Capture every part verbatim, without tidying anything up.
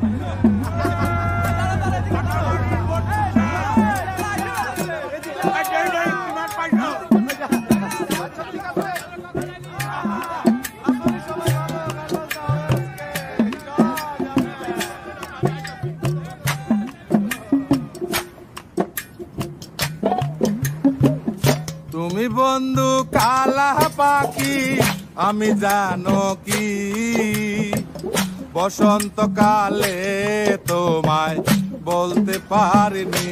তুমি বন্ধু কালা পাখি আমি জানো কি বসন্তকালে তোমায় বলতে পারিনি।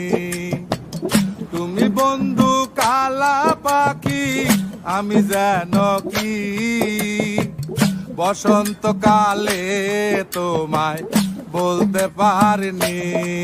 তুমি বন্ধু কালা পাখি আমি জানো কি বসন্তকালে তোমায় বলতে পারিনি।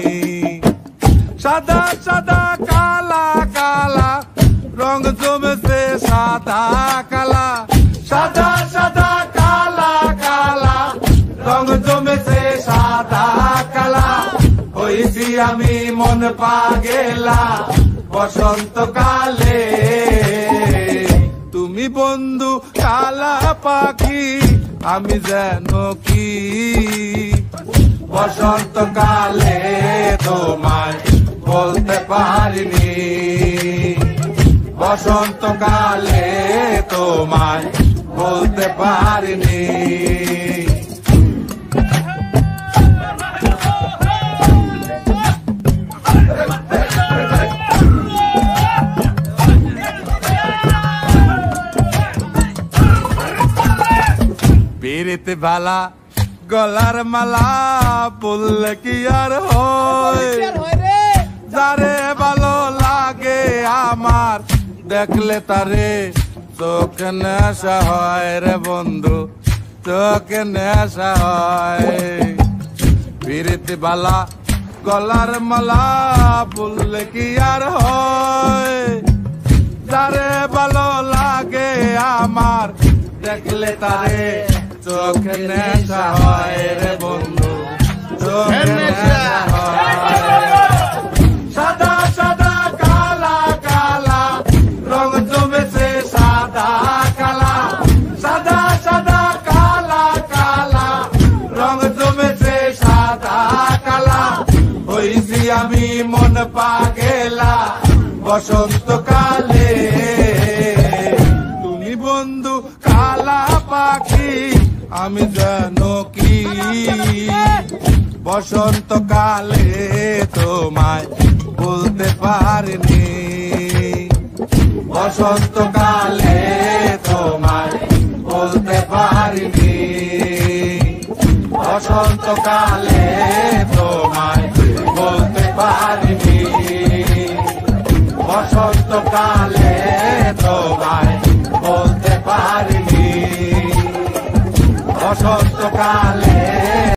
সাদা সাদা কালা কালা রং জমেছে সাদা কালা, সাদা সাদা কালা কালা রং জমেছে সাদা কালা। হইছি আমি মন পাগেলা বসন্তকালে। তুমি বন্ধু কালা পাখি আমি যেন কি বসন্তকালে তোমায় বলতে পারিনি। বসন্তকালে তোমায় বলতে পারিনি। পিরিতে ভালা গলার মালা বললে কি আর হয়, যারে ভালো লাগে আমার দেখলে তারে চোখে নেশা হয় রে বন্ধু, চোখে নেশা হয়। পিরিতে ভালা গলার মালা বললে কি আর হয়, যারে ভালো লাগে আমার দেখলে তারে চোখে নেশা হয় রে বন্ধু, চোখে নেশা হয়। সাদা সাদা কালা কালা রং জমেছে সাদা কালা, সাদা সাদা কালা কালা রং জমেছে সাদা কালা। হইছি আমি মন পাগেলা বসন্তকালে। তুমি বন্ধু কালা পাখি আমি জানো কি বসন্তকালে তোমায় বলতে পারিনি। বসন্তকালে তোমায় বলতে পারিনি। বসন্তকালে তোমায় বলতে পারিনি। বসন্তকালে তোমায় বলতে পারিনি। বসন্তকালে